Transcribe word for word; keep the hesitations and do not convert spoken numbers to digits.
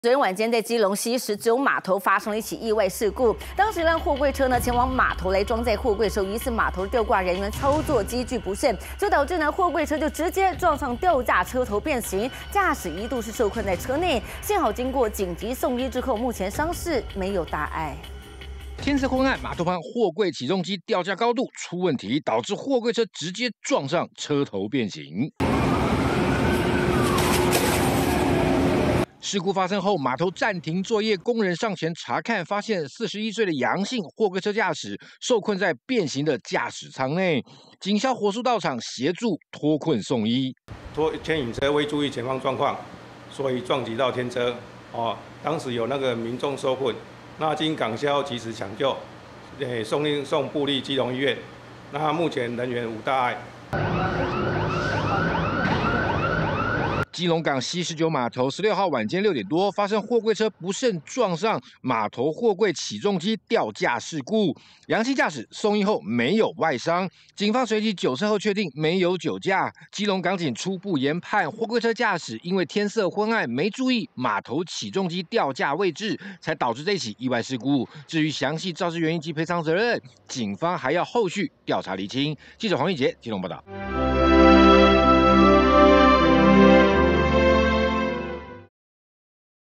昨天晚间在基隆西十九码头发生了一起意外事故，当时一辆货柜车呢前往码头来装载货柜的时候，疑似码头吊挂人员操作机具不慎，就导致呢货柜车就直接撞上吊架，车头变形，驾驶一度是受困在车内，幸好经过紧急送医之后，目前伤势没有大碍。 天色昏暗，码头旁货柜起重机吊架高度出问题，导致货柜车直接撞上，车头变形。事故发生后，码头暂停作业，工人上前查看，发现四十一岁的杨姓货柜车驾驶受困在变形的驾驶舱内，警消火速到场协助脱困送医。 拖牵引车未注意前方状况，所以撞击到天车。哦，当时有那个民众受困。 那经港消及时抢救，诶，送运送部立基隆医院。那目前人员无大碍。 基隆港西十九码头十六号晚间六点多发生货柜车不慎撞上码头货柜起重机吊架事故，杨姓驾驶送医后没有外伤，警方随即酒测后确定没有酒驾。基隆港警初步研判，货柜车驾驶因为天色昏暗没注意码头起重机吊架位置，才导致这起意外事故。至于详细肇事原因及赔偿责任，警方还要后续调查厘清。记者黄玉杰基隆报道。